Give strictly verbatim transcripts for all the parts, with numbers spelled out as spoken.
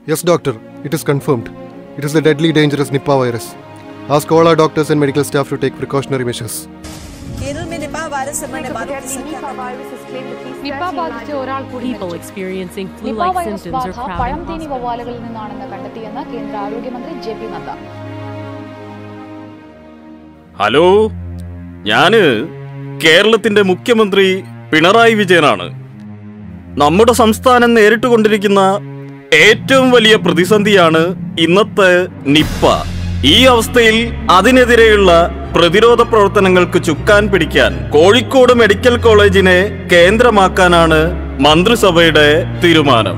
Yes, doctor. It is confirmed. It is the deadly dangerous Nipah virus. Ask all our doctors and medical staff to take precautionary measures. Kerala में Nipah virus से मरने वालों की संख्या Nipah ബാധിച്ച ഒരാൾ കൂടി people experiencing flu-like symptoms are crowding പഴംതേനി വവ്വാലുകളിൽ നിന്നാണെന്ന് കണ്ടെത്തിയെന്ന് കേന്ദ്ര ആരോഗ്യമന്ത്രി ജെ പി നദ്ദ. ഹലോ, ഞാന് കേരളത്തിന്റെ മുഖ്യമന്ത്രി പിണറായി വിജയനാണ്. നമ്മുടെ സംസ്ഥാനം നേരിട്ടുകൊണ്ടിരിക്കുന്ന ഏറ്റവും വലിയ പ്രതിസന്ധിയാണ് ഇന്നത്തെ നിപ്പ. ഈ അവസ്ഥയിൽ അതിനെതിരെയുള്ള പ്രതിരോധ പ്രവർത്തനങ്ങൾക്ക് ചുക്കാൻ പിടിക്കാൻ കോഴിക്കോട് മെഡിക്കൽ കോളേജിനെ കേന്ദ്രമാക്കാനാണ് മന്ത്രിസഭയുടെ തീരുമാനം.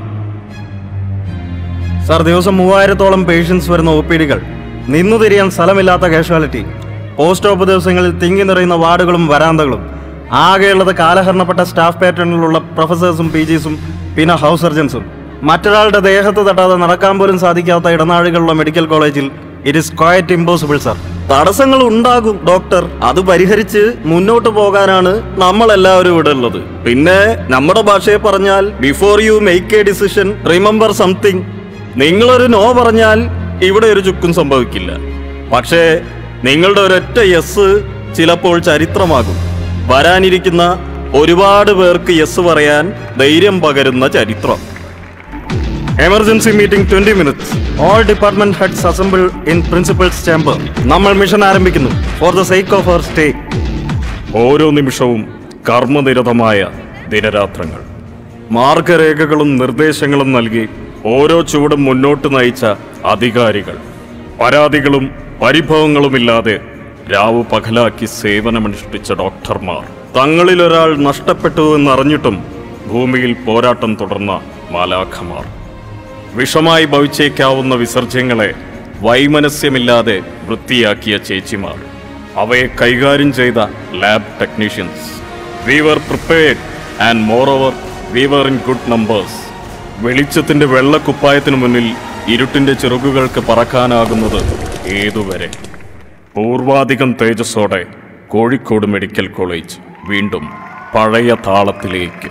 സാർ, ദിവസം മൂവായിരത്തോളം പേഷ്യൻസ് വരുന്ന ഒ പി ഡികൾ, നിന്നു തിരിയാൻ സ്ഥലമില്ലാത്ത കാഷ്വാലിറ്റി, പോസ്റ്റ് ഓപ്പ് ദിവസങ്ങളിൽ തിങ്ങി നിറയുന്ന വാർഡുകളും വരാന്തകളും, ആകെയുള്ളത് കാലഹരണപ്പെട്ട സ്റ്റാഫ് പാറ്റേണിലുള്ള പ്രൊഫസേഴ്സും പി ജിസും പിന്നെ ഹൗസ് സർജൻസും. മറ്റൊരാളുടെ ദേഹത്ത് തട്ടാതെ നടക്കാൻ പോലും സാധിക്കാത്ത ഇടനാഴികളുള്ള മെഡിക്കൽ കോളേജിൽ it is quite impossible sir. തടസ്സങ്ങൾ ഉണ്ടാകും ഡോക്ടർ, അത് പരിഹരിച്ച് മുന്നോട്ട് പോകാനാണ് നമ്മൾ എല്ലാവരും ഇവിടെ ഉള്ളത്. പിന്നെ നമ്മുടെ ഭാഷയെ പറഞ്ഞാൽ before you make a decision remember something. നിങ്ങളൊരു നോ പറഞ്ഞാൽ ഇവിടെ ഒരു ചുക്കും സംഭവിക്കില്ല. പക്ഷേ നിങ്ങളുടെ ഒരൊറ്റ യെസ് ചിലപ്പോൾ ചരിത്രമാകും. വരാനിരിക്കുന്ന ഒരുപാട് പേർക്ക് യെസ് പറയാൻ ധൈര്യം പകരുന്ന ചരിത്രം. Emergency meeting twenty minutes. All department heads assemble in principal's chamber. നമ്മൾ മിഷൻ ആരംഭിക്കുന്നു for the sake of our state. ഓരോ നിമിഷവും കർമ്മനിരതമായ ദിനരാത്രങ്ങൾ, മാർഗരേഖകളും നിർദ്ദേശങ്ങളും നൽകി ഓരോ ചുവടും മുന്നോട്ട് നയിച്ച അധികാരികൾ, പരാതികളും പരിഭവങ്ങളുമില്ലാതെ രാവു പകലാക്കി സേവനമനുഷ്ഠിച്ച ഡോക്ടർമാർ, തങ്ങളിലൊരാൾ നഷ്ടപ്പെട്ടു എന്നറിഞ്ഞിട്ടും ഭൂമിയിൽ പോരാട്ടം തുടർന്ന മാലാഖമാർ, വിഷമായി ഭവിച്ചേക്കാവുന്ന വിസർജ്യങ്ങളെ വൈമനസ്യമില്ലാതെ വൃത്തിയാക്കിയ ചേച്ചിമാർ, അവയെ കൈകാര്യം ചെയ്ത lab technicians. We were prepared and moreover we were in good numbers. വെളിച്ചത്തിന്റെ വെള്ളക്കുപ്പായത്തിനു മുന്നിൽ ഇരുട്ടിന്റെ ചിറകുകൾക്ക് പറക്കാനാകുന്നത് ഏതുവരെ? പൂർവാധികം തേജസ്സോടെ കോഴിക്കോട് മെഡിക്കൽ കോളേജ് വീണ്ടും പഴയ താളത്തിലേക്ക്.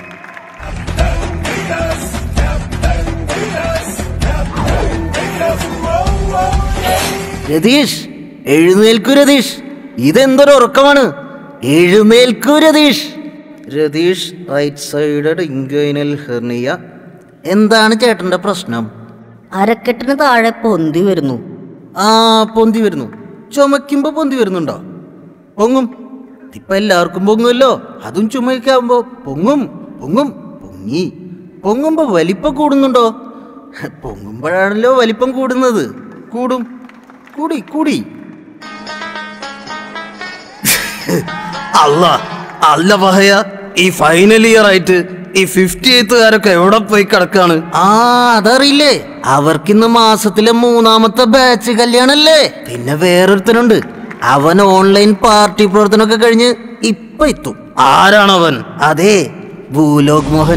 രതീഷ്, എഴുന്നേൽക്കൂ രതീഷ്, ഇതെന്തൊരു ഉറക്കമാണ്? എഴുന്നേൽക്കൂ Ratheesh. Ratheesh, right sided inguinal hernia. എന്താണ് ചേട്ടന്റെ പ്രശ്നം? അരക്കെട്ടിന് താഴെ പൊന്തി വരുന്നു. ആ, പൊന്തി വരുന്നു. ചുമയ്ക്കുമ്പോ പൊന്തി വരുന്നുണ്ടോ? പൊങ്ങും. ഇപ്പൊ എല്ലാവർക്കും പൊങ്ങുമല്ലോ, അതും ചുമയ്ക്കാവുമ്പോ പൊങ്ങും. പൊങ്ങും പൊങ്ങി. പൊങ്ങുമ്പോ വലിപ്പം കൂടുന്നുണ്ടോ? പൊങ്ങുമ്പോഴാണല്ലോ വലിപ്പം കൂടുന്നത്. കൂടും. കൂടി കൂടി. അല്ല അല്ല പഹയ, ഈ ഫൈനൽ ഇയർ ആയിട്ട് ഈ ഫിഫ്റ്റി എയ്ത്തുകാരൊക്കെ എവിടെ പോയി കിടക്കാണ്? ആ, അതറിയില്ലേ? അവർക്കിന്ന് മാസത്തിലെ മൂന്നാമത്തെ ബാച്ച് കല്യാണല്ലേ. പിന്നെ വേറൊരുത്തനുണ്ട്, അവൻ ഓൺലൈൻ പാർട്ടി പ്രവർത്തനമൊക്കെ കഴിഞ്ഞ് ഇപ്പൊ എത്തും. ആരാണവൻ? അതെ, ഭൂലോക് മോഹൻ.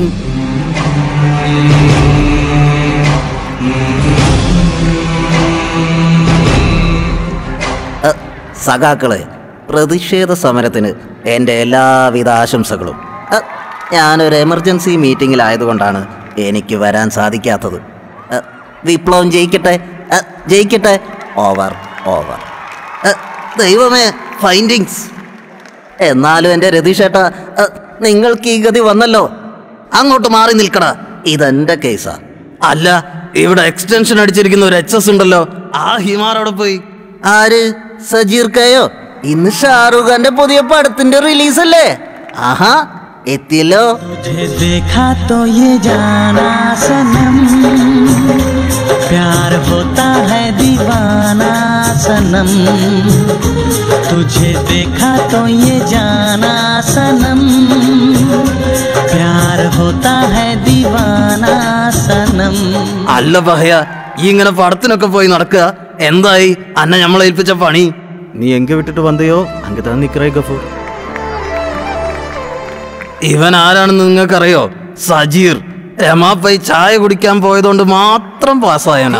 സഖാക്കളെ, പ്രതിഷേധ സമരത്തിന് എൻ്റെ എല്ലാവിധ ആശംസകളും. ഞാനൊരു എമർജൻസി മീറ്റിങ്ങിലായതുകൊണ്ടാണ് എനിക്ക് വരാൻ സാധിക്കാത്തത്. വിപ്ലവം ജയിക്കട്ടെ, ജയിക്കട്ടെ. Over over. ദൈവമേ, ഫൈൻഡിങ്സ്. എന്നാലും എൻ്റെ രതീഷേട്ടാ, നിങ്ങൾക്ക് ഈ ഗതി വന്നല്ലോ. അങ്ങോട്ട് മാറി നിൽക്കടാ, ഇതെന്റെ കേസാ. അല്ല, ഇവിടെ എക്സ്റ്റൻഷൻ അടിച്ചിരിക്കുന്ന ഒരു എച്ച് എസ് ഉണ്ടല്ലോ, ആ ഹിമാറോടെ പോയി. ആര്? സജീർ കയോ? ഇന്ന് ഷാറുഖ് ഖാന്റെ പുതിയ പടത്തിന്റെ റിലീസ് അല്ലേ? ആഹാ, എത്തിയല്ലോ. प्यार होता है दीवाना सनम, तुझे देखा तो ये जाना सनम, प्यार होता है दीवाना सनम. അല്ല പഹയ, ഈ ഇങ്ങനെ പടത്തിനൊക്കെ പോയി നടക്കുക. എന്തായി അന്നെ നമ്മളെ ഏൽപ്പിച്ച പണി? നീ എങ്ക വിട്ടിട്ട് വന്നയോ അങ്ങ് നിക്കറേ ഗഫൂർ. ഇവൻ ആരാണെന്ന് നിങ്ങൾക്കറിയോ? സജീർ. രമാപ്പൈ ചായ കുടിക്കാൻ പോയതുകൊണ്ട് മാത്രം പാസ്സായനാ.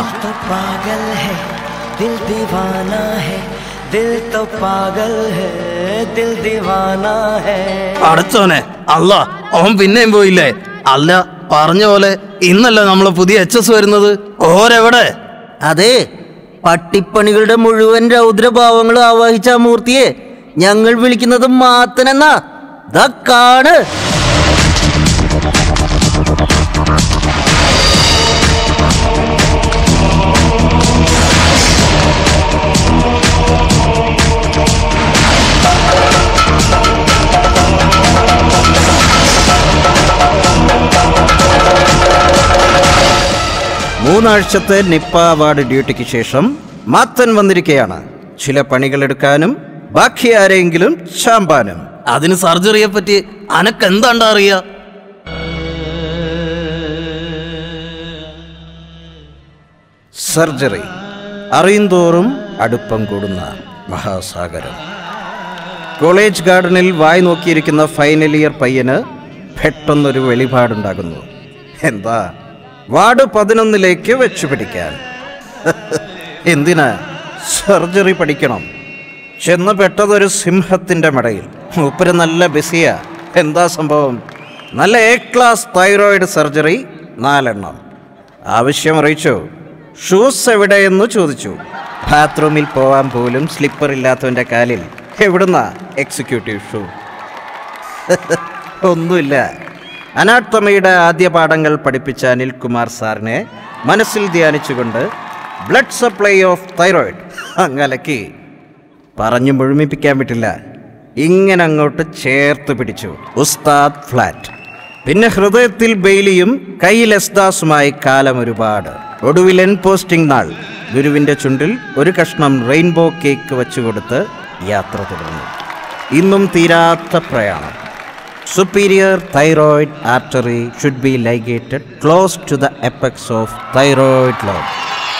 അടച്ചോനെ, അല്ല ഓൻ പിന്നെയും പോയില്ലേ? അല്ല, പറഞ്ഞ പോലെ ഇന്നല്ല നമ്മളെ പുതിയ എച്ച് എസ് വരുന്നത്. ഓരെവിടെ? അതെ, പട്ടിപ്പണികളുടെ മുഴുവൻ രൗദ്രഭാവങ്ങളും ആവാഹിച്ച ആ മൂർത്തിയെ ഞങ്ങൾ വിളിക്കുന്നത് മാത്തനെന്നാ. ദാ കാണ്. മൂന്നാഴ്ചത്തെ നിപ്പ അവാർഡ് ഡ്യൂട്ടിക്ക് ശേഷം മാത്തൻ വന്നിരിക്കുകയാണ്. ചില പണികളെടുക്കാനും ബാക്കി ആരെങ്കിലും ചാമ്പാനും. അതിന് സർജറിയെ പറ്റി അനക്കെന്താണ്ടാ അറിയാ? സർജറി അറിയുന്തോറും അടുപ്പം കൂടുന്ന മഹാസാഗരം. കോളേജ് ഗാർഡനിൽ വായി നോക്കിയിരിക്കുന്ന ഫൈനൽ ഇയർ പയ്യന് പെട്ടെന്നൊരു വെളിപാടുണ്ടാകുന്നു. എന്താ? വാർഡ് പതിനൊന്നിലേക്ക് വെച്ചു പിടിക്കാൻ. എന്തിനാ? സർജറി പഠിക്കണം. ചെന്ന് പെട്ടതൊരു സിംഹത്തിൻ്റെ മടയിൽ. മൂപ്പര് നല്ല ബിസിയാ. എന്താ സംഭവം? നല്ല എ ക്ലാസ് തൈറോയിഡ് സർജറി നാലെണ്ണം. ആവശ്യം അറിയിച്ചു. ഷൂസ് എവിടെയെന്ന് ചോദിച്ചു. ബാത്റൂമിൽ പോവാൻ പോലും സ്ലിപ്പർ ഇല്ലാത്തവൻ്റെ കാലിൽ എവിടുന്ന എക്സിക്യൂട്ടീവ് ഷൂ? ഒന്നുമില്ല. അനാട്ടമിയുടെ ആദ്യ പാഠങ്ങൾ പഠിപ്പിച്ച അനിൽകുമാർ സാറിനെ മനസ്സിൽ ധ്യാനിച്ചുകൊണ്ട് ബ്ലഡ് സപ്ലൈ ഓഫ് തൈറോയിഡ് അങ്ങലക്കി. പറഞ്ഞു മുഴുമിപ്പിക്കാൻ പറ്റില്ല. ഇങ്ങനെ അങ്ങോട്ട് ചേർത്ത് പിടിച്ചു. ഉസ്താദ് ഫ്ലാറ്റ്. പിന്നെ ഹൃദയത്തിൽ ബെയിലിയും കയ്യിൽ എസ്ദാസുമായി കാലം ഒരുപാട്. ഒടുവിൽ എൻ പോസ്റ്റിംഗ് നാൾ ഗുരുവിൻ്റെ ചുണ്ടിൽ ഒരു കഷ്ണം റെയിൻബോ കേക്ക് വെച്ചുകൊടുത്ത് യാത്ര തുടർന്നു. ഇന്നും തീരാത്ത പ്രയാണം. Superior thyroid artery should be ligated close to the apex of thyroid lobe.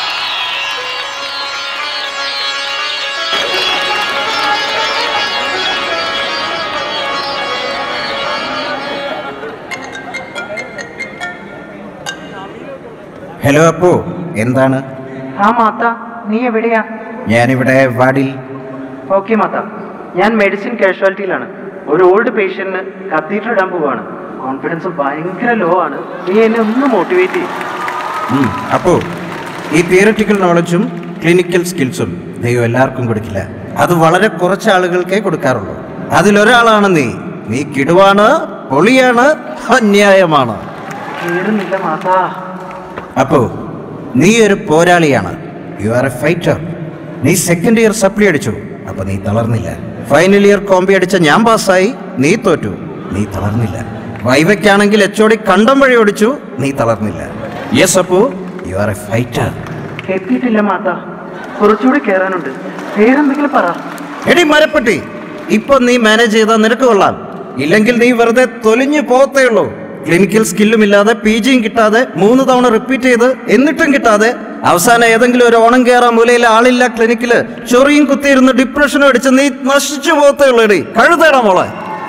Hello Appu, എന്താണ്? ആ മാത്ത, നീ എവിടെയാ? ഞാനിവിടെ വാർഡിൽ. ഓക്കെ മാത്ത, ഞാൻ മെഡിസിൻ കാഷ്വാലിറ്റിയിലാണ്. ഒരു ഓൾഡ് പേഷ്യന്റിന് കത്തീറ്റർ ഇടാൻ പോവാണ്. കോൺഫിഡൻസ് ഭയങ്കര ലോ ആണ്. നീ എന്നെ ഒന്ന് മോട്ടിവേറ്റ് ചെയ്യും. അപ്പോൾ ഈ തിയററ്റിക്കൽ നോളജും ക്ലിനിക്കൽ സ്കിൽസും ദൈവം എല്ലാവർക്കും കൊടുക്കില്ല. അത് വളരെ കുറച്ച് ആളുകൾക്കേ കൊടുക്കാറുള്ളൂ. അതിലൊരാളാണ് നീ. നീ കിടുവാണ്, പൊളിയാണ്, അന്യായമാണ്. കേറുന്നില്ല മാത്ത. അപ്പോ നീ ഒരു പോരാളിയാണ്. You are a fighter. നീ സെക്കൻഡ് ഇയർ സപ്ലി അടിച്ചു. അപ്പൊ നീ തളർന്നില്ല. ഫൈനൽ ഇയർ കോമ്പി അടിച്ച ഞാൻ പാസ്സായി. നീ തോറ്റു. നീ തളർന്നില്ല. വൈവയ്ക്കാണെങ്കിൽ എച്ചോടി കണ്ടം വഴി ഓടിച്ചു. നീ തളർന്നില്ല. Yes Appu, you are a fighter. എത്തിയിട്ടില്ല മാത്ത, കുറച്ചുകൂടി കേറാനുണ്ട്. പേരെന്തെങ്കിലും പറ. എടി മരപ്പെട്ടി, ഇപ്പൊ നീ മാനേജ് ചെയ്താൽ നിനക്ക് കൊള്ളാം. ഇല്ലെങ്കിൽ നീ വെറുതെ തൊലിഞ്ഞു പോകത്തേ ഉള്ളൂ. ക്ലിനിക്കൽ സ്കില്ലും ഇല്ലാതെ പി ജിയും കിട്ടാതെ മൂന്ന് തവണ റിപ്പീറ്റ് ചെയ്ത് എന്നിട്ടും കിട്ടാതെ അവസാനം ഏതെങ്കിലും ഒരു ഓണം കയറാൻ മൂലയിൽ ആളില്ല ക്ലിനിക്കില് ചൊറിയും കുത്തിയിരുന്ന് ഡിപ്രഷനും അടിച്ച് നീ നശിച്ചു പോകത്തേ ഉള്ളൂടി. കഴുതേടാ മോളെ.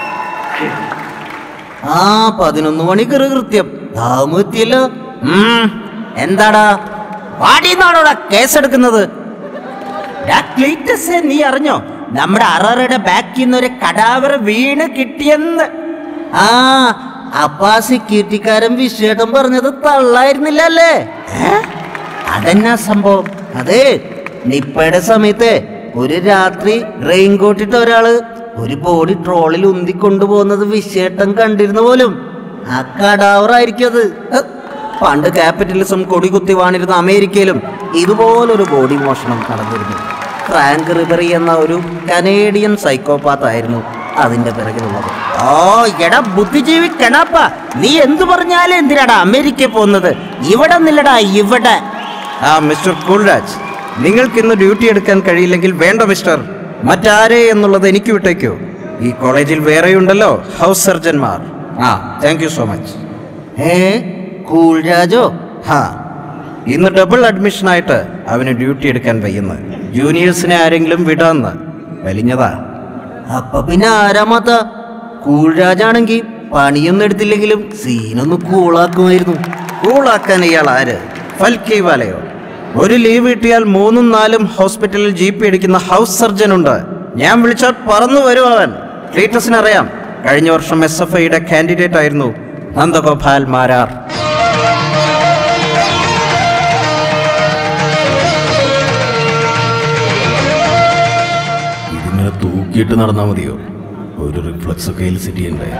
ആ പതിനൊന്ന് മണിക്ക് കൃത്യം എത്തിയല്ലോ. എന്താടാ വാടിന്നാണോടാ കേസെടുക്കുന്നത്? നീ അറിഞ്ഞോ നമ്മുടെ അറയുടെ ബാക്കിൽ നിന്നൊരു കടാവർ വീണ് കിട്ടിയെന്ന്? ആ അപ്പാ സെക്യൂരിറ്റിക്കാരൻ വിശേഷം പറഞ്ഞത് തള്ളായിരുന്നില്ല അല്ലേ? അതെന്നാ സംഭവം? അതെ, നിപ്പയുടെ സമയത്ത് ഒരു രാത്രി റെയിൻകോട്ടിട്ട ഒരാള് ഒരു ബോഡി ട്രോളിൽ ഉന്തിക്കൊണ്ടുപോകുന്നത് വിശേഷം കണ്ടിരുന്നു പോലും. ആ കടാവറായിരിക്കും അത്. പണ്ട് ക്യാപിറ്റലിസം കൊടികുത്തി വാണിരുന്ന അമേരിക്കയിലും ഇതുപോലൊരു ബോഡി മോഷണം നടന്നിരുന്നു. ഫ്രാങ്ക് റിബറി എന്ന ഒരു കനേഡിയൻ സൈക്കോപാത്ത് ആയിരുന്നു അതിന്റെ പിറകിലുള്ളത്. ഓ എടാ ബുദ്ധിജീവി കണാപ്പ, നീ എന്തു പറഞ്ഞാലും എന്തിനാടാ അമേരിക്കയിൽ പോകുന്നത്? ഇവിടെ നില്ലടാ ഇവിടെ. ആ മിസ്റ്റർ കൂൾരാജ്, നിങ്ങൾക്ക് ഇന്ന് ഡ്യൂട്ടി എടുക്കാൻ കഴിയില്ലെങ്കിൽ വേണ്ട മിസ്റ്റർ. മറ്റാരെ എന്നുള്ളത് എനിക്ക് വിട്ടേക്കോ. ഈ കോളേജിൽ വേറെയുണ്ടല്ലോ ഹൗസ് സർജന്മാർ. ആ താങ്ക് യു സോ മച്ച്. ഏ കൂൾരാജോ? ഹാ, ഇന്ന് ഡബിൾ അഡ്മിഷനായിട്ട് അവന് ഡ്യൂട്ടി എടുക്കാൻ വയ്യുന്നു. ജൂനിയേഴ്സിനെ ആരെങ്കിലും വിടാന്ന് വലിഞ്ഞതാ. അപ്പൊ പിന്നെ ആരാമാത്ത? കൂൾരാജാണെങ്കിൽ പണിയൊന്നും എടുത്തില്ലെങ്കിലും സീനൊന്ന് കൂളാക്കുമായിരുന്നു. കൂളാക്കാൻ ഇയാൾ ആര്? ഫൽക്കി വാലയോ? ഒരു ലീവ് കിട്ടിയാൽ മൂന്നും നാലും ഹോസ്പിറ്റലിൽ ജി പി അടിക്കുന്ന ഹൗസ് സർജൻ ഉണ്ട്. ഞാൻ വിളിച്ചാൽ പറന്നു വരും അവൻ. ക്ലീറ്റസിനറിയാം, കഴിഞ്ഞ വർഷം എസ് എഫ് ഐയുടെ കാൻഡിഡേറ്റ് ആയിരുന്നു നന്ദഗോപാൽ മാരാർ. നോക്കിയിട്ട് നടന്നാ മതിയോ? ഒരു റിഫ്ലക്സ് ഒക്കെ സെറ്റ് ചെയ്യണ്ടേ?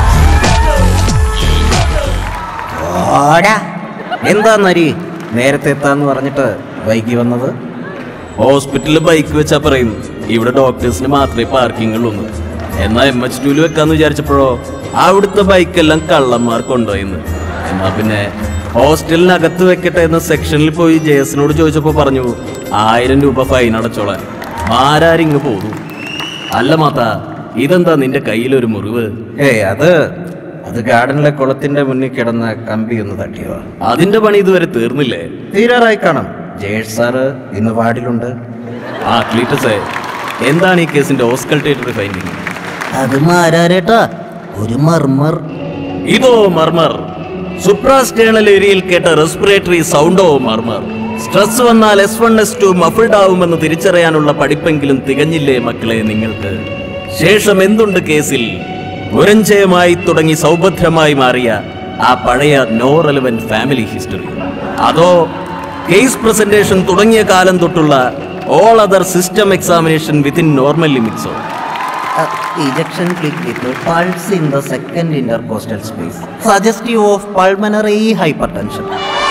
എന്താ നരി നേരത്തെ എത്താന്ന് പറഞ്ഞിട്ട് ബൈക്ക് വന്നത്? ഹോസ്പിറ്റലിൽ ബൈക്ക് വെച്ചാ പറയും ഇവിടെ ഡോക്ടേഴ്സിന് മാത്രമേ പാർക്കിംഗ് ഉള്ളൂ. എന്നാ എം എച്ച് ടൂല് വെക്കാന്ന് വിചാരിച്ചപ്പോഴോ അവിടുത്തെ ബൈക്കെല്ലാം കള്ളന്മാർ കൊണ്ടുപോയിന്ന്. എന്നാ പിന്നെ ഹോസ്റ്റലിനകത്ത് വെക്കട്ടെ എന്ന സെക്ഷനിൽ പോയി ജയസിനോട് ചോദിച്ചപ്പോ പറഞ്ഞു ആയിരം രൂപ ഫൈൻ അടച്ചോളാൻ. ആരാരിങ്ങ് പോന്നു. അല്ല മാത്ത, ഇതെന്താ നിന്റെ കയ്യിലൊരു മുറിവ്? ഏയ് അത് അത് ഗാർഡനിലെ കുളത്തിന്റെ മുന്നിൽ കിടന്ന കമ്പി ഒന്ന് തട്ടിയോ. അതിന്റെ പണി ഇതുവരെ തീർന്നില്ലേ? തീരാറായി കാണും. ജയേഷ് സാറ് ഇന്ന് വാർഡിലുണ്ട്. ആ ക്ലീറ്റസേ, എന്താണ് ഈ കേസിന്റെ ഓസ്കൾട്ടേറ്ററി ഫൈൻഡിങ്? അത് മാരാരേട്ടാ, ഒരു മർമർ. ഇതോ മർമർ? സുപ്രാസ്റ്റേണൽ ഏരിയയിൽ കേട്ട റെസ്പിറേറ്ററി സൗണ്ടോ മർമർ? സ്ട്രെസ് വന്നാൽ S one S two muffled ആവുമെന്ന് തിരിച്ചറിയാനുള്ള പഠിപ്പെങ്കിലും തികഞ്ഞില്ലേ മക്കളെ നിങ്ങൾക്ക്? ശേഷം എന്തുണ്ട് കേസിൽ? പുരഞ്ജയമായി തുടങ്ങി സൗഭദ്രമായി മാറിയ ആ പഴയ നോ റെലവന്റ് ഫാമിലി ഹിസ്റ്ററി? അതോ കേസ് പ്രസന്റേഷൻ തുടങ്ങിയ കാലം തൊട്ടുള്ള all other system examination within normal ലിമിറ്റ്സോ? Ejection click with pulse in the second intercostal space, suggestive of pulmonary hypertension.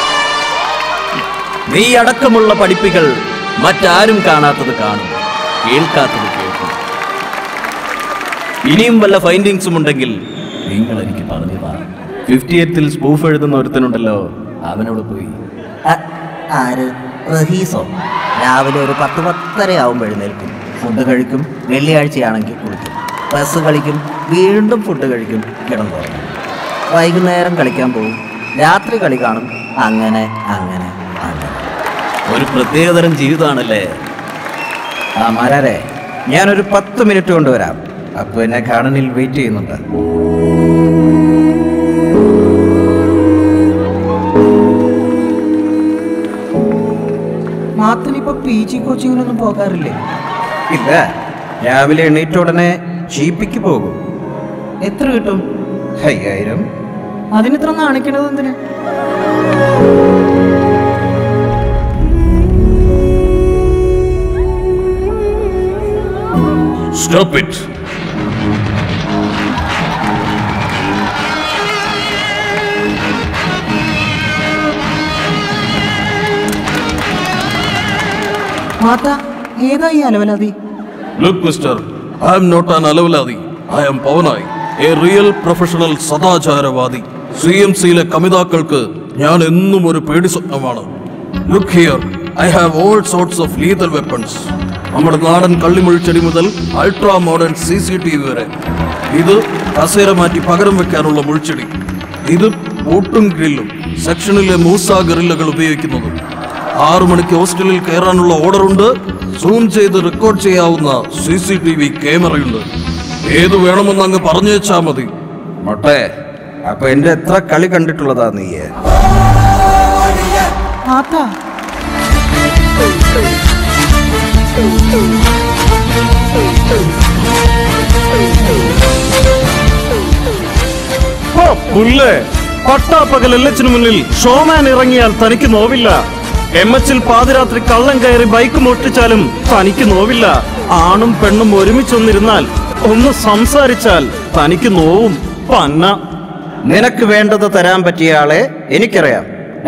നീ അടക്കമുള്ള പഠിപ്പികൾ മറ്റാരും കാണാത്തത് കാണും, കേൾക്കാത്തത് കേൾക്കും. ഇനിയും വല്ല ഫൈൻഡിങ്സും ഉണ്ടെങ്കിൽ നിങ്ങൾ എനിക്ക് പറഞ്ഞതാ. ഫിഫ്റ്റി എയ്ത്തിൽ സ്പൂഫ് എഴുതുന്ന ഒരുത്തനുണ്ടല്ലോ, അവനോട് പോയി. ആര്? റഹീസോ? രാവിലെ ഒരു പത്ത് പത്തര ആവുമ്പോൾ എഴുന്നേൽക്കും, ഫുഡ് കഴിക്കും, വെള്ളിയാഴ്ചയാണെങ്കിൽ കുളിക്കും, ബസ് കളിക്കും, വീണ്ടും ഫുഡ് കഴിക്കും, കിടന്നുറങ്ങും. വൈകുന്നേരം കളിക്കാൻ പോകും, രാത്രി കളി കാണും. അങ്ങനെ അങ്ങനെ അങ്ങനെ ഒരു പ്രത്യേകതരം ജീവിതമാണല്ലേ. ആ മാരാരെ, ഞാനൊരു പത്ത് മിനിറ്റ് കൊണ്ടുവരാം. അപ്പൊ എന്നെ ഗാർഡനിൽ വെയിറ്റ് ചെയ്യുന്നുണ്ട്. മാത്തനിപ്പോ പി ജി കോച്ചിങ്ങിനൊന്നും പോകാറില്ലേ? ഇല്ല, രാവിലെ എണീറ്റ ഉടനെ ജിപിക്ക് പോകും. എത്ര കിട്ടും? അയ്യായിരം. അതിനിത്ര നാണിക്കണത് എന്തിനാ? Stop it. മാതാ, ഏതാ ഈ അലവലാതി? Look, mister, I am not an alavladi. I am Pavanai, a real professional സദാചാരവാദി. സി എം സിയിലെ കമിതാക്കൾക്ക് ഞാൻ എന്നും ഒരു പേടി സ്വപ്നമാണ്. Look here, I have all sorts of lethal weapons. നമ്മുടെ നാടൻ കള്ളിമുൾച്ചെടി മുതൽ ultra modern C C T V വരെ. ഇത് കസേര മാറ്റി പകരം വെക്കാനുള്ള മുൾച്ചെടി. ഇത് പൂട്ടും ഗ്രില്ലും സെക്ഷനിലെ മൂസ ഗറില്ലകൾ ഉപയോഗിക്കുന്നത്. ആറു മണിക്ക് ഹോസ്റ്റലിൽ കയറാനുള്ള ഓർഡറുണ്ട്. സൂം ചെയ്ത് റെക്കോർഡ് ചെയ്യാവുന്ന സി സി ടി വി ക്യാമറയുണ്ട്. ഏത് വേണമെന്ന് അങ്ങ് പറഞ്ഞു വെച്ചാ മതി. മൊട്ടെ, അപ്പൊ എന്റെ എത്ര കളി കണ്ടിട്ടുള്ളതാ നീ? പുല്ലേ, പട്ടാപ്പകൽ എല്ലച്ചിനു മുന്നിൽ ഷോമാൻ ഇറങ്ങിയാൽ തനിക്ക് നോവില്ല. എം എച്ചിൽ പാതിരാത്രി കള്ളം കയറി ബൈക്ക് മോഷ്ടിച്ചാലും തനിക്ക് നോവില്ല. ആണും പെണ്ണും ഒരുമിച്ചൊന്നിരുന്നാൽ ഒന്ന് സംസാരിച്ചാൽ തനിക്ക് നോവും. പന്ന, നിനക്ക് വേണ്ടത് തരാൻ പറ്റിയ ആളെ എനിക്കറിയാം.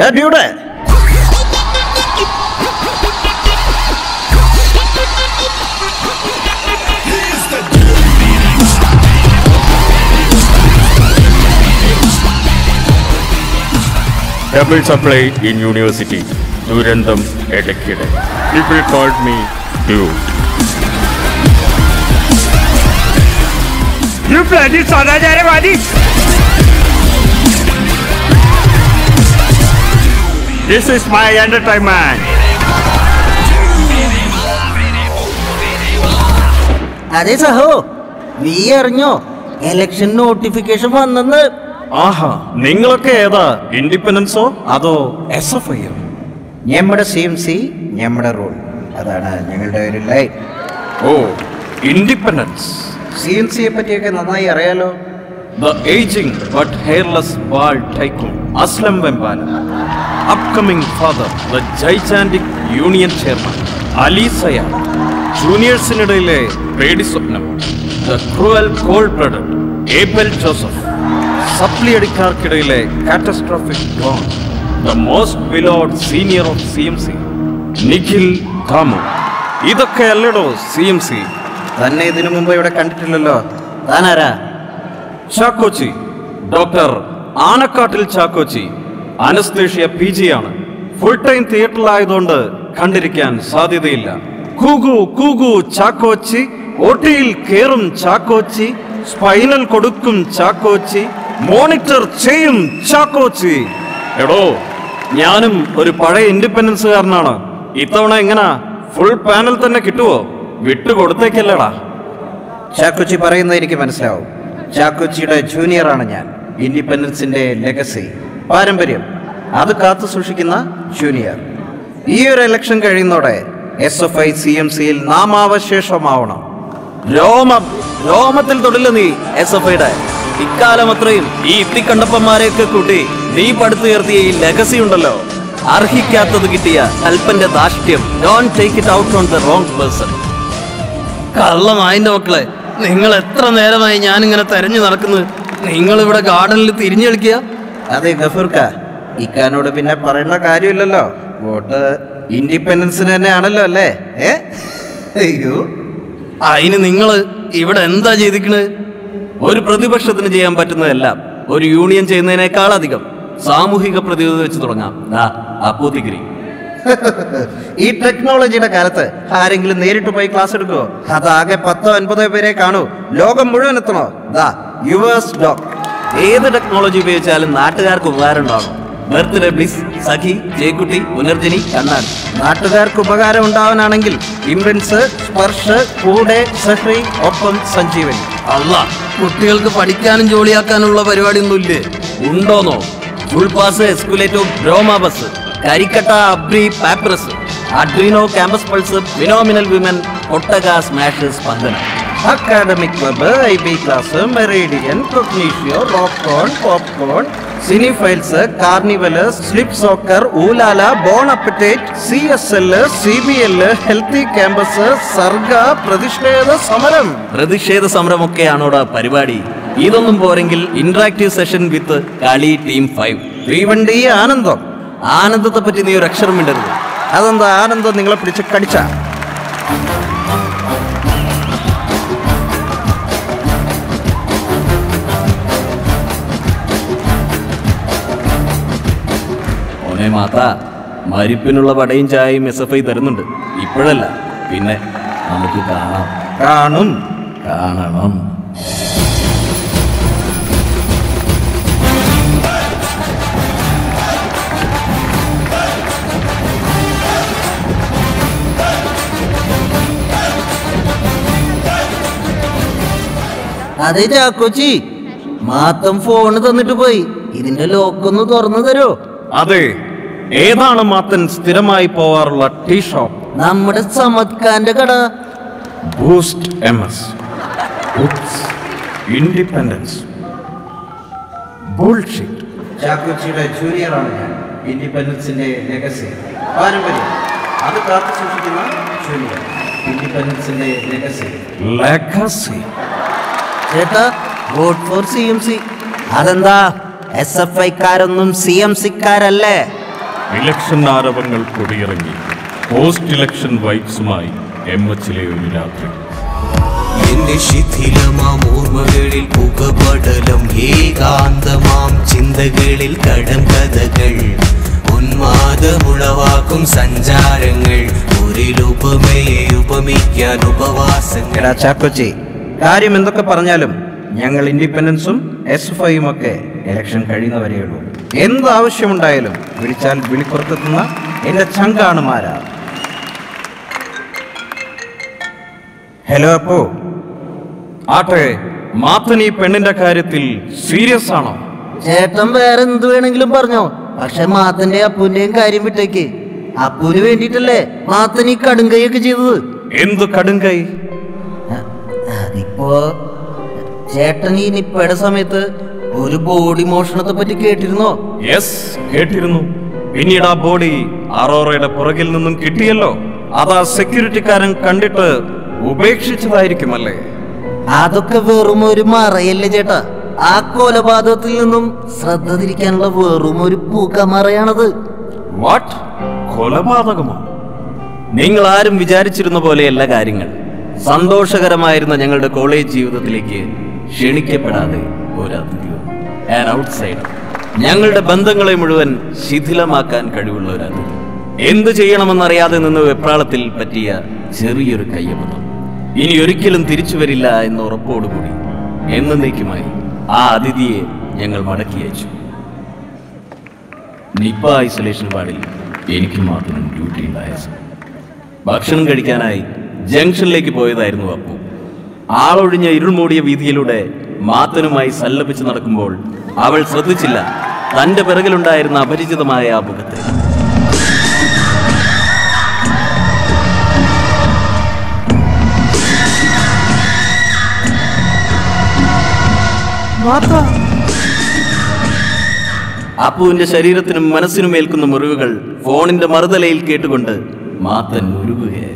Double supply in university. Durandam Edakide. People called me dude. You bloody Sadajaravadi! This is my entertainment. അതെ സഹോ, നീ അറിഞ്ഞോ എലക്ഷൻ നോട്ടിഫിക്കേഷൻ വന്നെന്ന്? ആഹാ, നിങ്ങളൊക്കെ ഏതാ, ഇൻഡിപെൻഡൻസോ അതോ എസ് എഫ് ഐയോ? ഞമ്മടെ സി എം സി, ഞമ്മടെ റൂൾ, അതാണ് ഞങ്ങളുടെ ഒരു ലൈൻ. ഓ, ഇൻഡിപെൻഡൻസ്. സി എം സിയെ പറ്റിയൊക്കെ നന്നായി അറിയാലോ. The aging but hairless bald tycoon Aslam Vembala, upcoming father, the gigantic union chairman Ali Sayad, ജൂനിയേഴ്സിനിടയിലെ പേടി സ്വപ്നം, the cruel cold blooded Abel Joseph, സപ്ലി അടിക്കാർക്കിടയിലെ catastrophic don, the most beloved senior of C M C Nikhil Dhamu. ഇതൊക്കെ അല്ലടോ C M C. തന്നെ ഇതിനു മുമ്പ് ഇവിടെ കണ്ടിട്ടില്ലല്ലോ. താനാരാ? Chackochi, doctor Anakkattil Chackochi. Anaesthesia P G ആണ്. ഫുൾ ടൈം തിയേറ്ററിലായതുകൊണ്ട് കണ്ടിരിക്കാൻ സാധ്യതയില്ല. കൂകു കൂകു ചാക്കോച്ചി, ഓട്ടിയിൽ കേറും ചാക്കോച്ചി, സ്പൈനൽ കൊടുക്കും ചാക്കോച്ചി, മോണിറ്റർ ചെയ്യും ചാക്കോച്ചി. എടോ, ഞാനും ഒരു പഴയ ഇൻഡിപെൻഡൻസുകാരനാണ്. ഇത്തവണ എങ്ങനാ ഫുൾ പാനൽ തന്നെ കിട്ടുവോ? വിട്ടുകൊടുത്തേക്കല്ലടാ. ചാക്കോച്ചി പറയുന്നത് എനിക്ക് മനസ്സിലാവും. ചാക്കോച്ചിയുടെ ജൂനിയറാണ് ഞാൻ. ഇൻഡിപെൻഡൻസിന്റെ ലെഗസി, പാരമ്പര്യം, അത് കാത്തു സൂക്ഷിക്കുന്ന ജൂനിയർ. ഈ ഒരു ഇലക്ഷൻ കഴിയുന്നതോടെ S F I C M സിയിൽ നാമാവശേഷമാവണം. രോമം രോമത്തിൽ തൊടില്ല നീ എസ് എഫ് ഐയുടെ. ഇക്കാലം അത്രയും ഈ ഇത്തിക്കണ്ടപ്പന്മാരെയൊക്കെ കൂട്ടി നീ പടുത്തുയർത്തിയ ഈ ലെഗസി ഉണ്ടല്ലോ, അർഹിക്കാത്തത് കിട്ടിയ അല്പന്റെ ധാർഷ്ട്യം. Don't take it out on the wrong person. കള്ളമായിന്റെ മക്കളെ, നിങ്ങൾ എത്ര നേരമായി ഞാനിങ്ങനെ തെരഞ്ഞു നടക്കുന്നത്? നിങ്ങൾ ഇവിടെ ഗാർഡനിൽ തിരിഞ്ഞു കളിക്കുക. അതെ ഗഫൂർക്ക, ഇക്കാനോട് പിന്നെ പറയേണ്ട കാര്യമില്ലല്ലോ. വോട്ട് ഇൻഡിപെൻഡൻസിന് തന്നെയാണല്ലോ അല്ലേ? ഏ അയ്യോ, അതിന് നിങ്ങൾ ഇവിടെ എന്താ ചെയ്തിക്കണത്? ഒരു പ്രതിപക്ഷത്തിന് ചെയ്യാൻ പറ്റുന്നതെല്ലാം ഒരു യൂണിയൻ ചെയ്യുന്നതിനേക്കാൾ അധികം സാമൂഹിക പ്രതിരോധം വെച്ച് തുടങ്ങാം. അപ്പോത്തിഗിരി. ഈ ടെക്നോളജിയുടെ കാലത്ത് ആരെങ്കിലും നേരിട്ട് പോയി ക്ലാസ് എടുക്കുമോ? അതാകെ പത്തോ അൻപതോ പേരെ കാണൂ. ലോകം മുഴുവൻ എത്തണോ? ദാ യുവേഴ്സ് ഡോക്. ഏത് ടെക്നോളജി ഉപയോഗിച്ചാലും നാട്ടുകാർക്ക് ഉപകാരം ഉണ്ടാവണം. Birthday bliss, Sakhi, Jayakutty, Punarjani, Kannan. നാട്ടുകാർക്ക് ഉപകാരം ഉണ്ടാവാനാണെങ്കിൽ ഇംപ്രൻസ്, സ്പർശ്, കൂടെ, സഹ്രി, ഒപ്പം സഞ്ജീവനി. അല്ല, കുട്ടികൾക്ക് പഠിക്കാനും ജോലിയാക്കാനുള്ള പരിപാടി ഒന്നുമില്ലേ? ഉണ്ടോന്നോ? ഫുൾ പാസ്, എസ്കുലേറ്റോ, ബ്രോമ ബസ്, കരിക്കട്ട, അബ്രി, പാപ്രസ്, Adreno, campus pulse, phenomenal women, ഒട്ടക, smash, Spandana, academic club, I B class, meridian, cognitio, rock on, popcorn, cinephiles, carnival, slip soccer, oolala, bon appetit, C S L, C B L, healthy campus, Sarga, പ്രതിഷേധ സമരം. പ്രതിഷേധ സമരമൊക്കെയാണോടാ പരിപാടി? ഇതൊന്നും പോരെങ്കിൽ interactive session വിത്ത് കളി team five. തീവണ്ടി ആനന്ദം. ആനന്ദത്തെ പറ്റി നീ ഒരു അക്ഷരം മിണ്ടരുത്. അതെന്താ ആനന്ദം നിങ്ങളെ പിടിച്ച് കടിച്ച? ഓനെ മാതാ, മരിപ്പിനുള്ള വടയും ചായയും എസ് എഫ് ഐ തരുന്നുണ്ട്. ഇപ്പോഴല്ല, പിന്നെ നമുക്ക് കാണാം. കാണും, കാണണം. അതെ ചാക്കോച്ചി, മാത്തം ഫോണ് തന്നിട്ട് പോയി. ഇതിന്റെ ലോക്കൊന്ന് തുറന്നു തരോ? അതെ, ഏതാണ് മാത്തൻ സ്ഥിരമായി പോവാറുള്ള ടീ ഷോപ്പ്? നമ്മുടെ സമത്കാന്റെ കട. Boost M S, independence, bullshit. ചാക്കോച്ചിയുടെ ജൂനിയറാണ് ഞാൻ. ഇൻഡിപെൻഡൻസിന്റെ ലെഗസി, പാരമ്പര്യം, അത് കാത്തു സൂക്ഷിക്കുന്ന ജൂനിയർ. ഇൻഡിപെൻഡൻസിന്റെ ലെഗസി. ലെഗസി. ചേട്ടാ, vote for C M C. അതെന്താ, എസ് എഫ് ഐക്കാരൊന്നും സി എം സിക്കാരല്ലേ? ഇലക്ഷൻ ആരവങ്ങൾ കൊടിയിറങ്ങി പോസ്റ്റ് ഇലക്ഷൻ വൈബ്സുമായി എം എച്ചിലെ ഒരു രാത്രി. എന്റെ ശിഥിലമാം ഓർമ്മകളിൽ പുകപടലം, ഏകാന്തമാം ചിന്തകളിൽ കടം കഥകൾ, ഉന്മാദമുളവാക്കും സഞ്ചാരങ്ങൾ, ഒരിലുപമയെ ഉപമിക്കാൻ ഉപവാസങ്ങൾ. എടാ ചാക്കോച്ചി, കാര്യം എന്തൊക്കെ പറഞ്ഞാലും ഞങ്ങൾ ഇൻഡിപെൻഡൻസും എസ് എഫ് ഐയും ഒക്കെ ഇലക്ഷൻ കഴിയുന്നവരെയുള്ളൂ. എന്ത് ആവശ്യമുണ്ടായാലും വിളിച്ചാൽ വിളിപ്പുറത്തെത്തുന്ന എന്റെ ചങ്കാണ് മാരാ. ഹലോ അപ്പോ. ആട്ടെ, മാത്തൻ ഈ പെണ്ണിന്റെ കാര്യത്തിൽ സീരിയസ് ആണോ? ചേട്ടൻ വേറെ എന്ത് വേണമെങ്കിലും പറഞ്ഞോ, പക്ഷെ മാത്തന്റെ അപ്പൂന്റെയും കാര്യം വിട്ടേക്ക്. അപ്പൂന് വേണ്ടിട്ടല്ലേ മാത്തൻ ഈ കടുങ്കൈയൊക്കെ ചെയ്തത്. എന്ത് കടുങ്കൈ? അതിപ്പോ ചേട്ടൻ ഈ നിപ്പയുടെ സമയത്ത് ഒരു ബോഡി മോഷണത്തെ പറ്റി കേട്ടിരുന്നോ? യെസ്, കേട്ടിരുന്നു. പിന്നീട് ആ ബോഡി അറോറയുടെ പുറകിൽ നിന്നും കിട്ടിയല്ലോ. അതാ സെക്യൂരിറ്റിക്കാരൻ കണ്ടിട്ട് ഉപേക്ഷിച്ചതായിരിക്കുമല്ലേ? അതൊക്കെ വെറും ഒരു മറയല്ലേ ചേട്ടാ. ആ കൊലപാതകത്തിൽ നിന്നും ശ്രദ്ധ തിരിക്കാനുള്ള വെറും ഒരു പൂക്കമറയാണത്. വാട്ട്? കൊലപാതകമോ? നിങ്ങൾ ആരും വിചാരിച്ചിരുന്ന പോലെയല്ല കാര്യങ്ങൾ. സന്തോഷകരമായിരുന്ന ഞങ്ങളുടെ കോളേജ് ജീവിതത്തിലേക്ക് ക്ഷണിക്കപ്പെടാതെ ഒരു അതിഥി, ആൻ ഔട്ട്സൈഡർ, ഞങ്ങളുടെ ബന്ധങ്ങളെ മുഴുവൻ ശിഥിലമാക്കാൻ കഴിവുള്ള ഒരു അതിഥി, എന്തു ചെയ്യണമെന്നറിയാതെ നിന്ന് വെപ്രാളത്തിൽ പറ്റിയ ചെറിയൊരു കയ്യബദ്ധം, ഇനി ഒരിക്കലും തിരിച്ചു വരില്ല എന്ന ഉറപ്പോടുകൂടി എന്നേക്കുമായി ആ അതിഥിയെ ഞങ്ങൾ മടക്കി അയച്ചു. നിപ്പ ഐസൊലേഷൻ വാർഡിൽ എനിക്ക് മാത്രം ഡ്യൂട്ടി ഉണ്ടായ ഭക്ഷണം കഴിക്കാനായി ജംഗ്ഷനിലേക്ക് പോയതായിരുന്നു അപ്പു. ആളൊഴിഞ്ഞ ഇരുൾമൂടിയ വീതിയിലൂടെ മാത്തനുമായി സല്ലപിച്ച് നടക്കുമ്പോൾ അവൾ ശ്രദ്ധിച്ചില്ല തന്റെ പിറകിലുണ്ടായിരുന്ന അപരിചിതമായ ആ മുഖത്തെ. അപ്പുവിന്റെ ശരീരത്തിനും മനസ്സിനും ഏൽക്കുന്ന മുറിവുകൾ ഫോണിന്റെ മറുതലയിൽ കേട്ടുകൊണ്ട് മാത്തൻ ഉരുകുകയായിരുന്നു.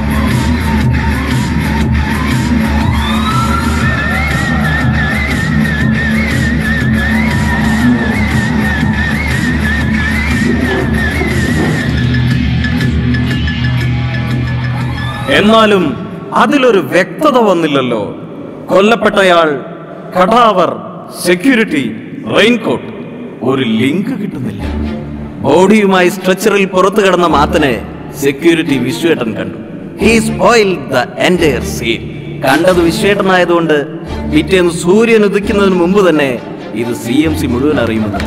എന്നാലും അതിലൊരു വ്യക്തത വന്നില്ലല്ലോ. കൊല്ലപ്പെട്ടയാൾ, കടാവർ, സെക്യൂരിറ്റി, റെയിൻകോട്ട്, ഒരു ലിങ്ക് കിട്ടുന്നില്ല. ബോഡിയുമായി സ്ട്രെച്ചറിൽ പുറത്തു കിടന്ന മാത്തനെ സെക്യൂരിറ്റി വിശ്വേട്ടൻ കണ്ടു. He spoiled the entire scene. കണ്ടത് വിശ്വേട്ടനായതുകൊണ്ട് പിറ്റേന്ന് സൂര്യൻ ഉദിക്കുന്നതിന് മുമ്പ് തന്നെ ഇത് സി എം സി മുഴുവൻ അറിയുമെന്ന്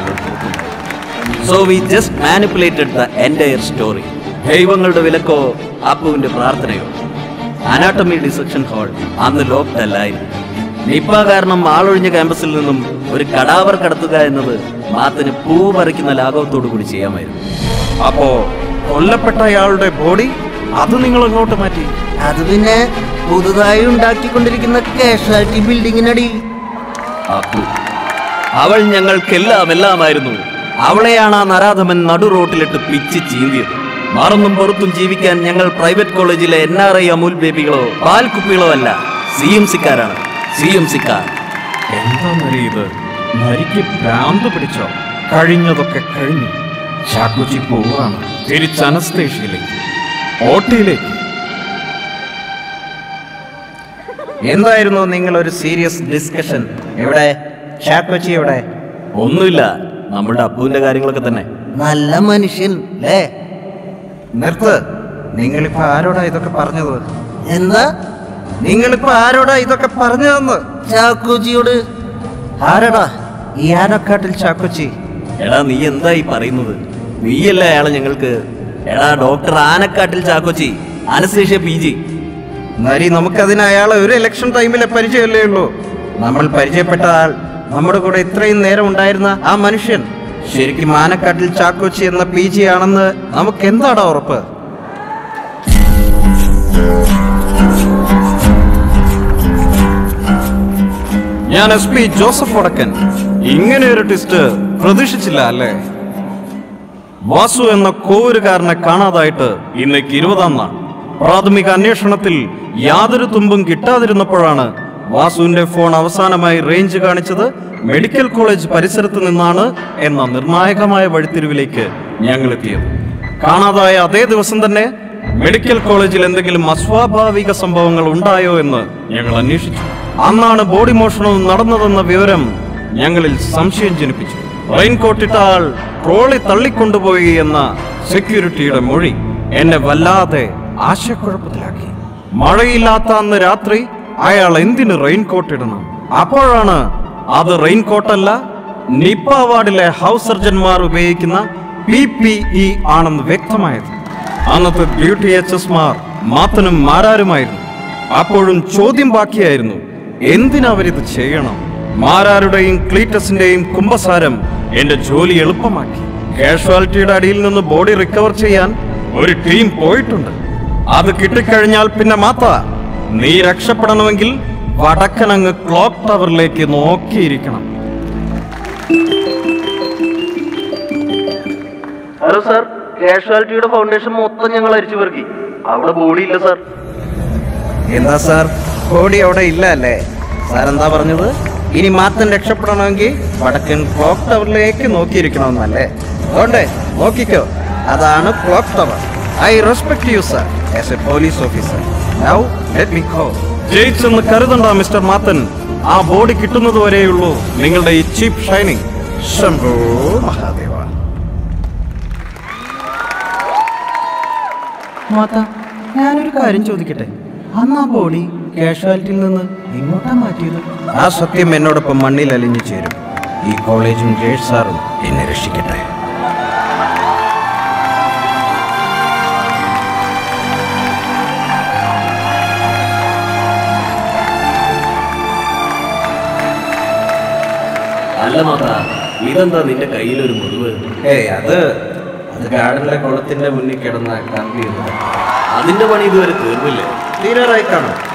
so we just manipulated the entire story. ദൈവങ്ങളുടെ വിലക്കോ അപ്പുവിന്റെ പ്രാർത്ഥനയോ. അനാട്ടമി ഡിസെക്ഷൻ ഹാൾ അന്ന് ലോക്ക്ഡ് അല്ലായിരുന്നു. നിപ്പ കാരണം ആളൊഴിഞ്ഞ ക്യാമ്പസിൽ നിന്നും ഒരു കടാവർ കടത്തുക എന്നത് മാത്തിന് പൂ പറിക്കുന്ന ലാഘവത്തോടു കൂടി ചെയ്യാമായിരുന്നു. അപ്പോ കൊല്ലപ്പെട്ടയാളുടെ ബോഡി അത് നിങ്ങൾ എങ്ങോട്ട് മാറ്റി? അത് പിന്നെ പുതുതായി ഉണ്ടാക്കിക്കൊണ്ടിരിക്കുന്ന കാഷ്വാലിറ്റി ബിൽഡിങ്ങിനടിയിൽ. അപ്പു, അവൾ ഞങ്ങൾക്കെല്ലാം എല്ലാമായിരുന്നു. അവളെയാണ് ആ നരാധമൻ നടു റോട്ടിലിട്ട് പിച്ച് ചീന്തിയത്. മറന്നും പുറത്തും ജീവിക്കാൻ ഞങ്ങൾ പ്രൈവറ്റ് കോളേജിലെ എൻ ആർ ഐ അമൂൽ ബേബികളോ പാൽക്കുപ്പികളോ അല്ല, സി എം സിക്കാരാണ്. സി എം സിക്കാർ. എന്താ ഇത്? നരിക്ക് ഭ്രാന്ത് പിടിച്ചോ? കഴിഞ്ഞതൊക്കെ കഴിഞ്ഞു. ചാക്കോച്ചി പോവാണ് തിരിച്ച് അനസ്തേഷ്യയിലേക്ക്, ഓട്ടിയിലേക്ക്. എന്തായിരുന്നു നിങ്ങൾ ഒരു സീരിയസ് ഡിസ്കഷൻ? എവിടെ ചാക്കോച്ചി? എവിടെ? ഒന്നുമില്ല, നമ്മുടെ അപ്പുവിന്റെ കാര്യങ്ങളൊക്കെ തന്നെ. നല്ല മനുഷ്യൻ അല്ലേ? നിർത്ത്. നിങ്ങളിപ്പോ ആരോടാ ഇതൊക്കെ പറഞ്ഞത്? എന്താ നിങ്ങളിപ്പോ ആരോടാ ഇതൊക്കെ പറഞ്ഞതെന്ന്? ചാക്കോച്ചിയോട്. ആരടാ ഈ ആനക്കാട്ടിൽ ചാക്കോച്ചി? എടാ നീ എന്തായി പറയുന്നത്? നീയല്ലേ അയാളെ ഞങ്ങൾക്ക്. എടാ doctor Anakkattil Chackochi, anaesthesia P G. നരി, നമുക്കതിന് അയാളെ ഒരു ഇലക്ഷൻ ടൈമിലെ പരിചയമല്ലേ ഉള്ളൂ. നമ്മൾ പരിചയപ്പെട്ട ആൾ, നമ്മുടെ കൂടെ ഇത്രയും നേരം ഉണ്ടായിരുന്ന ആ മനുഷ്യൻ ശരിക്കും ആനക്കാട്ടിൽ ചാക്കോച്ചി എന്ന പി ജി ആണെന്ന് നമുക്ക് എന്താടാ ഉറപ്പ്? ഞാൻ എസ് പി ജോസഫ് വടക്കൻ. ഇങ്ങനെ ഒരു ട്വിസ്റ്റ് പ്രതീക്ഷിച്ചില്ല അല്ലേ? വാസു എന്ന കോവൂരുകാരനെ കാണാതായിട്ട് ഇന്നേക്ക് ഇരുപതാം നാൾ. പ്രാഥമിക അന്വേഷണത്തിൽ യാതൊരു തുമ്പും കിട്ടാതിരുന്നപ്പോഴാണ് വാസുവിന്റെ ഫോൺ അവസാനമായി റേഞ്ച് കാണിച്ചത് മെഡിക്കൽ കോളേജ് പരിസരത്ത് നിന്നാണ് എന്ന നിർണായകമായ വഴിത്തിരിവിലേക്ക് ഞങ്ങൾ എത്തിയത്. കാണാതായ അതേ ദിവസം തന്നെ മെഡിക്കൽ കോളേജിൽ എന്തെങ്കിലും അസ്വാഭാവിക സംഭവങ്ങൾ ഉണ്ടായോ എന്ന് ഞങ്ങൾ അന്വേഷിച്ചു. അന്നാണ് ബോഡി മോഷണവും നടന്നതെന്ന വിവരം ഞങ്ങളിൽ സംശയം ജനിപ്പിച്ചു. റെയിൻകോട്ടിട്ട ആൾ ട്രോളി തള്ളിക്കൊണ്ടുപോയി എന്ന സെക്യൂരിറ്റിയുടെ മൊഴി എന്നെ വല്ലാതെ ആശയക്കുഴപ്പത്തിലാക്കി. മഴയില്ലാത്ത അന്ന് രാത്രി അയാൾ എന്തിന് റെയിൻകോട്ട് ഇടണം? അപ്പോഴാണ് അത് റെയിൻകോട്ടല്ല, നിപ്പ വാർഡിലെ ഹൗസ് സർജന്മാർ ഉപയോഗിക്കുന്ന പി പി ഇ ആണെന്ന് വ്യക്തമായത്. അന്നത്തെ ബ്യൂട്ടി എച്ച് എസ് മാർ മാത്തനും മാരാരുമായിരുന്നു. അപ്പോഴും ചോദ്യം ബാക്കിയായിരുന്നു, എന്തിനവരിത് ചെയ്യണം? മാരാരുടെയും ക്ലീറ്റസിന്റെയും കുംഭസാരം എന്റെ ജോലി എളുപ്പമാക്കി. കാഷ്വാലിറ്റിയുടെ അടിയിൽ നിന്ന് ബോഡി റിക്കവർ ചെയ്യാൻ ഒരു ടീം പോയിട്ടുണ്ട്. അത് കിട്ടിക്കഴിഞ്ഞാൽ പിന്നെ മാത്ത നീ രക്ഷപ്പെടണമെങ്കിൽ വടക്കനങ്ങ് ക്ലോക്ക് ടവറിലേക്ക് നോക്കിയിരിക്കണം. ഹലോ സാർ, കാഷ്വാലിറ്റിയുടെ ഫൗണ്ടേഷൻ മൊത്തം ഞങ്ങൾ അരിച്ചു പെറുക്കി. അവിടെ ബോഡി ഇല്ല സാർ. എന്താ സാർ, ബോഡി അവിടെ ഇല്ല അല്ലേ? സാർ എന്താ പറഞ്ഞത്? ഇനി മാത്തൻ രക്ഷപ്പെടണമെങ്കിൽ വടക്കൻ ക്ലോക്ക് ടവറിലേക്ക് നോക്കിയിരിക്കണമെന്നല്ലേ? അതുകൊണ്ടേ നോക്കിക്കോ, അതാണ് clock tower. I respect you sir as a police officer. Now let me go. ജയിച്ചെന്ന് കരുതണ്ട മിസ്റ്റർ മാത്തൻ. ആ ബോഡി കിട്ടുന്നത് വരെയുള്ളൂ നിങ്ങളുടെ ഈ ചീപ്പ് ഷൈനിങ്. ശംഭോ മഹാദേവ. മാത്ത, ഞാനൊരു കാര്യം ചോദിക്കട്ടെ. അന്ന് ആ ബോഡി കാഷ്വാലിറ്റിയിൽ നിന്ന് ഇങ്ങോട്ടാ മാറ്റിയത്? ആ സത്യം എന്നോടൊപ്പം മണ്ണിൽ അലിഞ്ഞു ചേരും. ഈ കോളേജും ജേഷ് സാറും എന്നെ രക്ഷിക്കട്ടെ. അല്ല മാത്ര, ഇതെന്താ നിന്റെ കയ്യിലൊരു മുറിവ്? ഏയ് അത് അത് ഗാർഡനിലെ കുളത്തിന്റെ മുന്നിൽ കിടന്ന കമ്പി. അതിന്റെ പണി ഇതുവരെ തീർന്നില്ലേ? തീരാറായി കാണും.